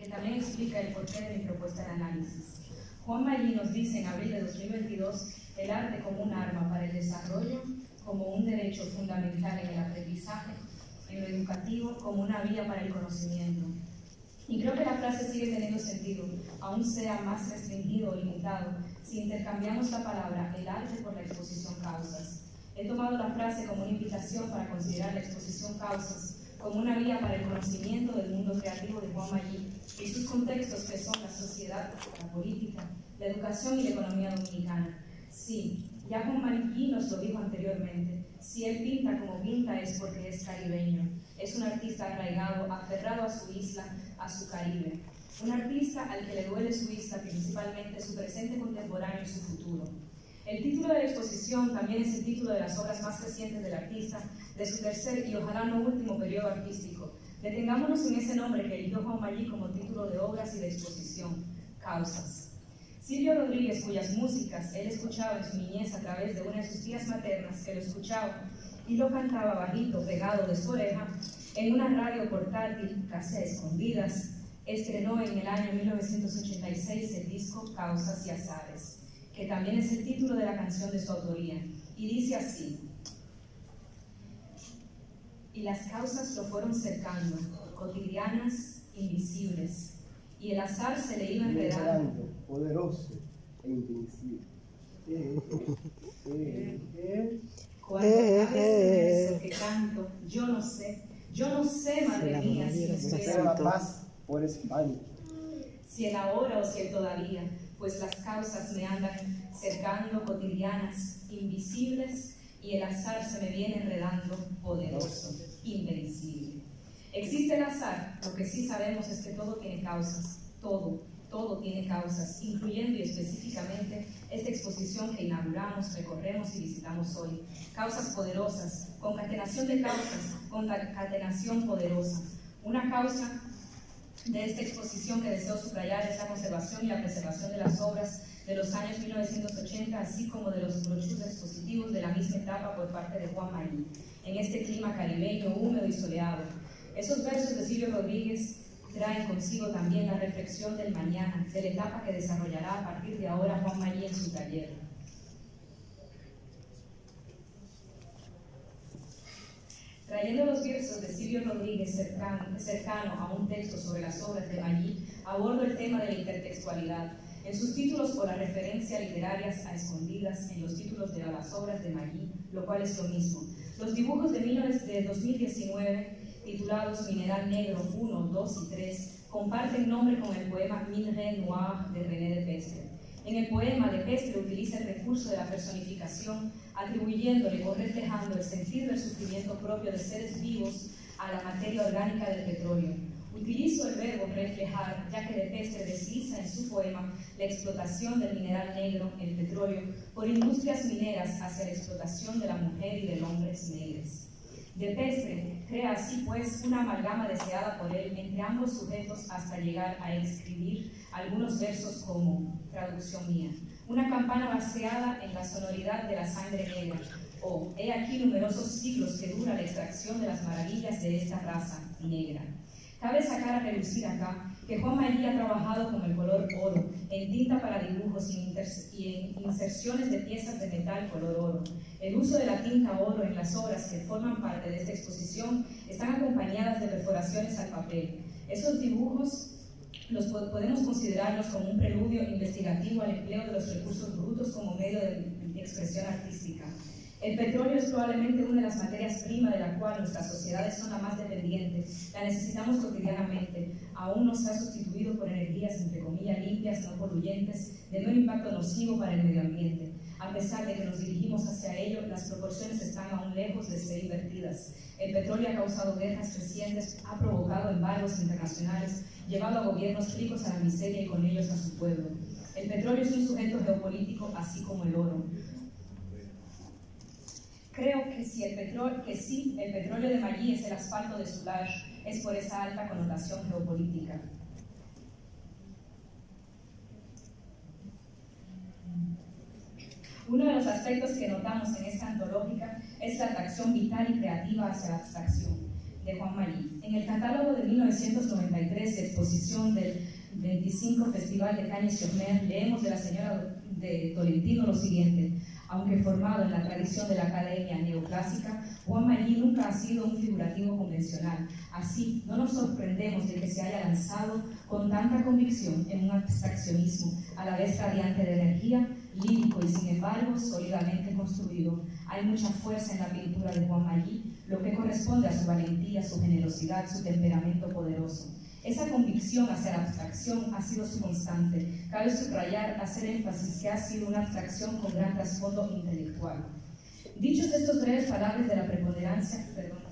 que también explica el porqué de mi propuesta de análisis. Juan Magí nos dice en abril de 2022 el arte como un arma para el desarrollo, como un derecho fundamental en el aprendizaje, en lo educativo, como una vía para el conocimiento. Y creo que la frase sigue teniendo sentido, aún sea más restringido o limitado, si intercambiamos la palabra el arte por la exposición causas. He tomado la frase como una invitación para considerar la exposición causas como una vía para el conocimiento del mundo creativo de Juan Magí y sus contextos que son la sociedad, la política, la educación y la economía dominicana. Sí, ya Juan Magí nos lo dijo anteriormente, si él pinta como pinta es porque es caribeño, es un artista arraigado, aferrado a su isla, a su Caribe, un artista al que le duele su isla, principalmente su presente contemporáneo y su futuro. El título de la exposición también es el título de las obras más recientes del artista, de su tercer y ojalá no último periodo artístico. Detengámonos en ese nombre que eligió Juan Magí como título de obras y de exposición, Causas. Silvio Rodríguez, cuyas músicas él escuchaba en su niñez a través de una de sus tías maternas que lo escuchaba y lo cantaba bajito, pegado de su oreja, en una radio portátil, casi a escondidas, estrenó en el año 1986 el disco Causas y Azares, que también es el título de la canción de su autoría, y dice así: y las causas lo fueron cercando, cotidianas, invisibles, y el azar se le iba enredando, poderoso e invencible. Cuando acabe ese verso que canto, yo no sé, madre mía, si me espera la paz por España. Si el ahora o si el todavía, pues las causas me andan cercando, cotidianas, invisibles, y el azar se me viene enredando, poderoso, invencible. ¿Existe el azar? Lo que sí sabemos es que todo tiene causas, todo tiene causas, incluyendo y específicamente esta exposición que inauguramos, recorremos y visitamos hoy. Causas poderosas, concatenación de causas, concatenación poderosa. Una causa de esta exposición que deseo subrayar es la conservación y la preservación de las obras de los años 1980, así como de los brochures expositivos de la misma etapa por parte de Juan Magí, en este clima caribeño, húmedo y soleado. Esos versos de Silvio Rodríguez traen consigo también la reflexión del mañana, de la etapa que desarrollará a partir de ahora Juan Magí en su taller. Trayendo los versos de Silvio Rodríguez cercano a un texto sobre las obras de Magí, abordo el tema de la intertextualidad. En sus títulos o la referencia literarias a escondidas en los títulos de las obras de Magí, lo cual es lo mismo. Los dibujos de 2019, titulados Mineral Negro 1, 2 y 3, comparten nombre con el poema Minerai Noir de René de Pestre. En el poema, de Pestre utiliza el recurso de la personificación, atribuyéndole o reflejando el sentir del sufrimiento propio de seres vivos a la materia orgánica del petróleo. Utilizo el verbo reflejar, ya que de Pestre desliza en su poema la explotación del mineral negro, el petróleo, por industrias mineras hacia la explotación de la mujer y del hombre negros. De Pestre crea así pues una amalgama deseada por él entre ambos sujetos hasta llegar a escribir algunos versos como, traducción mía, una campana vaciada en la sonoridad de la sangre negra, o he aquí numerosos siglos que dura la extracción de las maravillas de esta raza negra. Cabe sacar a relucir acá que Juan Magí ha trabajado con el color oro, en tinta para dibujos y en inserciones de piezas de metal color oro. El uso de la tinta oro en las obras que forman parte de esta exposición están acompañadas de perforaciones al papel. Esos dibujos podemos considerarlos como un preludio investigativo al empleo de los recursos brutos como medio de expresión artística. El petróleo es probablemente una de las materias primas de la cual nuestras sociedades son la más dependientes. La necesitamos cotidianamente. Aún no se ha sustituido por energías, entre comillas, limpias, no poluyentes, de menor impacto nocivo para el medio ambiente. A pesar de que nos dirigimos hacia ello, las proporciones están aún lejos de ser invertidas. El petróleo ha causado guerras recientes, ha provocado embargos internacionales, llevado a gobiernos ricos a la miseria y con ellos a su pueblo. El petróleo es un sujeto geopolítico, así como el oro. Creo que sí, el petróleo de Magí es el asfalto de Soulages, es por esa alta connotación geopolítica. Uno de los aspectos que notamos en esta antológica es la atracción vital y creativa hacia la abstracción. de Juan Magí. En el catálogo de 1993 de exposición del 25 Festival de Cagnes-sur-Mer, leemos de la señora de Tolentino lo siguiente: aunque formado en la tradición de la academia neoclásica, Juan Magí nunca ha sido un figurativo convencional. Así, no nos sorprendemos de que se haya lanzado con tanta convicción en un abstraccionismo, a la vez radiante de energía, lírico y sin embargo sólidamente construido. Hay mucha fuerza en la pintura de Juan Magí, lo que corresponde a su valentía, su generosidad, su temperamento poderoso. Esa convicción hacia la abstracción ha sido su constante. Cabe subrayar, hacer énfasis que ha sido una abstracción con gran trasfondo intelectual. Dichas estas breves palabras de la preponderancia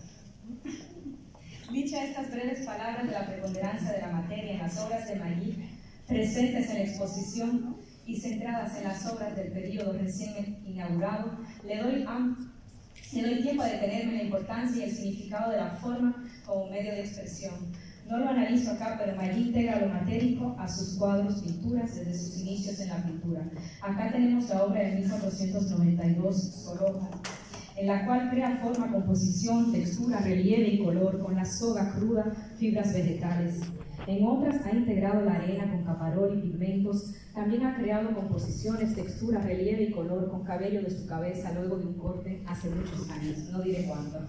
de la materia en las obras de Magí, presentes en la exposición y centradas en las obras del periodo recién inaugurado, le doy tiempo a detenerme en la importancia y el significado de la forma como medio de expresión. No lo analizo acá, pero Magí integra lo matérico a sus cuadros, pinturas, desde sus inicios en la pintura. Acá tenemos la obra de 1492, Soroja, en la cual crea forma, composición, textura, relieve y color con la soga cruda, fibras vegetales. En otras ha integrado la arena con caparol y pigmentos. También ha creado composiciones, textura, relieve y color con cabello de su cabeza luego de un corte hace muchos años, no diré cuánto.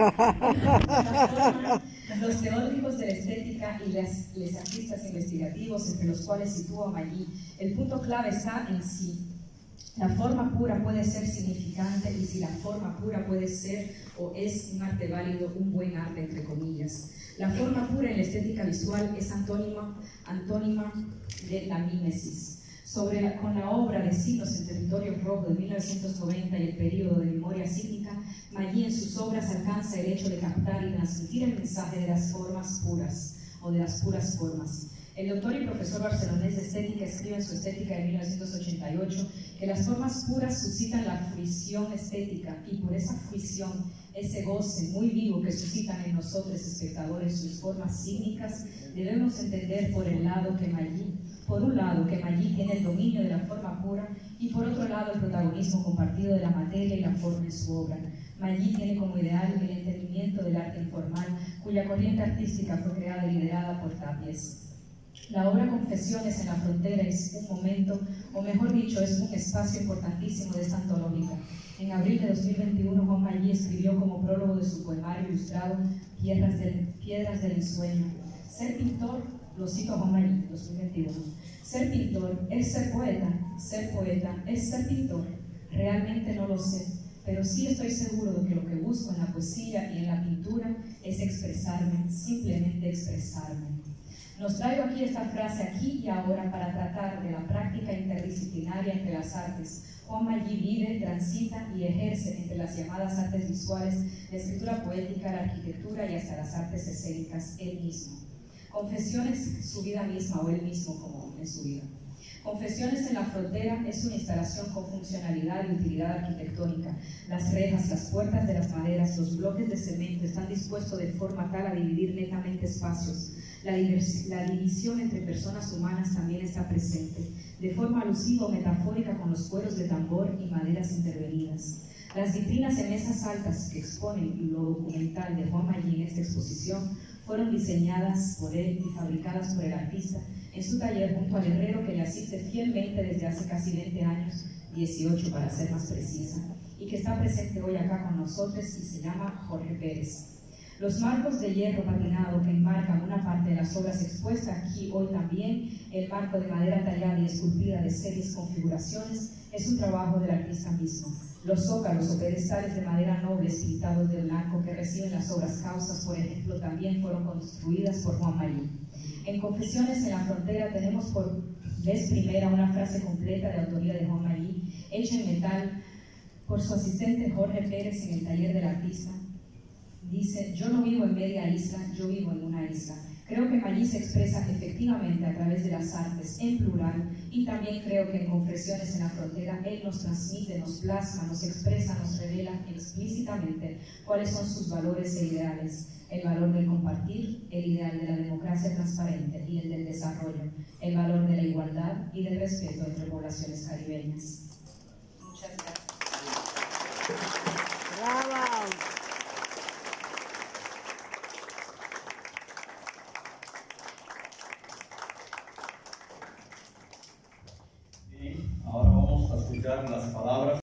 Los teóricos de la estética y los artistas investigativos, entre los cuales sitúa Magí, el punto clave está en sí. La forma pura puede ser significante, y si la forma pura puede ser o es un arte válido, un buen arte entre comillas. La forma pura en la estética visual es antónima de la mímesis. Con la obra de Signos en Territorio Rojo de 1990 y el periodo de memoria cínica, Magí en sus obras alcanza el hecho de captar y transmitir el mensaje de las formas puras o de las puras formas. El doctor y profesor barcelonés de estética escribe en su Estética de 1988 que las formas puras suscitan la fruición estética, y por esa fruición, ese goce muy vivo que suscitan en nosotros espectadores sus formas cínicas, debemos entender por un lado que Magí tiene el dominio de la forma pura, y por otro lado el protagonismo compartido de la materia y la forma en su obra. Magí tiene como ideal el entendimiento del arte informal, cuya corriente artística fue creada y liderada por Tapies. La obra Confesiones en la Frontera es un momento, o mejor dicho, es un espacio importantísimo de esta antológica. En abril de 2021, Juan Magí escribió como prólogo de su poemario ilustrado Piedras del Ensueño: ser pintor, lo cito a Juan Magí, 2021, ser pintor es ser poeta es ser pintor. Realmente no lo sé, pero sí estoy seguro de que lo que busco en la poesía y en la pintura es expresarme, simplemente expresarme. Nos traigo aquí esta frase aquí y ahora para tratar de la práctica interdisciplinaria entre las artes. Juan Magí vive, transita y ejerce entre las llamadas artes visuales, la escritura poética, la arquitectura y hasta las artes escénicas él mismo. Confesiones, su vida misma o él mismo como en su vida. Confesiones en la Frontera es una instalación con funcionalidad y utilidad arquitectónica. Las rejas, las puertas de las maderas, los bloques de cemento están dispuestos de forma tal a dividir netamente espacios. La división entre personas humanas también está presente, de forma alusiva o metafórica con los cueros de tambor y maderas intervenidas. Las vitrinas en mesas altas que exponen lo documental de Juan Magí en esta exposición fueron diseñadas por él y fabricadas por el artista en su taller junto al herrero que le asiste fielmente desde hace casi 20 años, 18 para ser más precisa, y que está presente hoy acá con nosotros y se llama Jorge Pérez. Los marcos de hierro patinado que enmarcan una parte de las obras expuestas aquí hoy también, el marco de madera tallada y esculpida de serias configuraciones, es un trabajo del artista mismo. Los zócalos o pedestales de madera nobles pintados de blanco que reciben las obras causas, por ejemplo, también fueron construidas por Juan Magí. En Confesiones en la Frontera tenemos por vez primera una frase completa de autoría de Juan Magí, hecha en metal por su asistente Jorge Pérez en el taller del artista. Dice: yo no vivo en media isla, yo vivo en una isla. Creo que Magí se expresa efectivamente a través de las artes, en plural, y también creo que en Confesiones en la Frontera él nos transmite, nos plasma, nos expresa, nos revela explícitamente cuáles son sus valores e ideales. El valor del compartir, el ideal de la democracia transparente y el del desarrollo, el valor de la igualdad y del respeto entre poblaciones caribeñas. Muchas gracias. ¡Bravo! Vamos a escuchar las palabras